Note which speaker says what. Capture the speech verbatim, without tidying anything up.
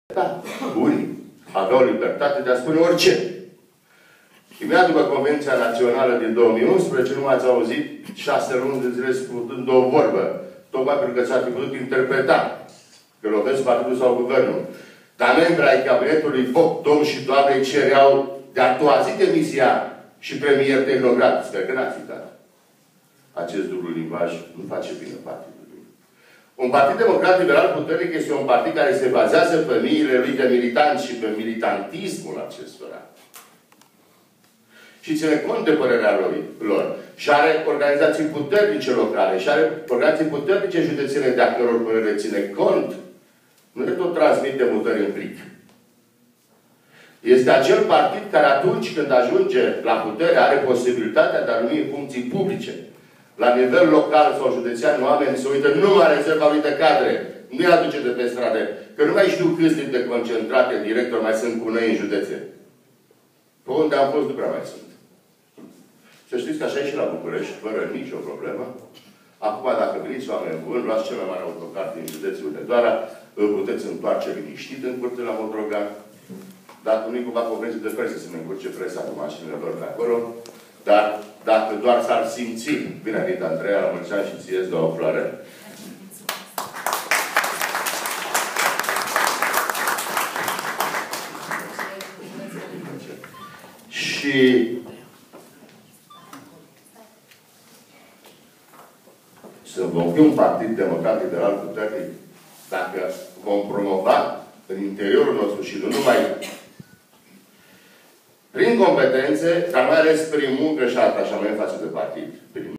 Speaker 1: Da, unii aveau libertate de a spune orice. Imediat după Convenția Națională din două mii unsprezece, nu m-ați auzit șase luni de zile spunând o vorbă. Tocmai pentru că s-ar fi putut interpreta că lovesc partidul sau guvernul. Dar membrii ai cabinetului Foc, domn și doamne, cereau de a doua zi demisia și premier tehnocrat. Sper că n-ați citat. Acest dublu limbaj nu face bine partidului. Un partid democrat liberal puternic este un partid care se bazează pe miile lui de militanți și pe militantismul acestora. Și ține cont de părerea lor. Și are organizații puternice locale. Și are organizații puternice județene de a căror părere ține cont. Nu le tot transmite mutări în plic. Este acel partid care atunci când ajunge la putere are posibilitatea de a numi în funcții publice. La nivel local sau județean, oamenii se uită numai la rezerva lui de cadre. Nu-i aduce de pe strade. Că nu mai știu câți timp de concentrate directori mai sunt cu noi în județe. Pe unde am fost, nu prea mai sunt. Să știți că așa e și la București, fără nicio problemă. Acum, dacă veniți oameni buni, luați cel mai mare autocar din județul Hunedoara, îl puteți întoarce liniștit în curte la Modrogan. Dacă nu-i cumva convenție de presă să ne încurce presa cu mașinile lor de acolo. Dar dacă doar s-ar simți, bine venit, Andreea, la mulți ani și ție îți dau o floare. Și să vom fi un partid democrat liberal puternic dacă vom promova în interiorul nostru și nu numai prin competențe, dar mai ales prin muncă și atașament față de partid.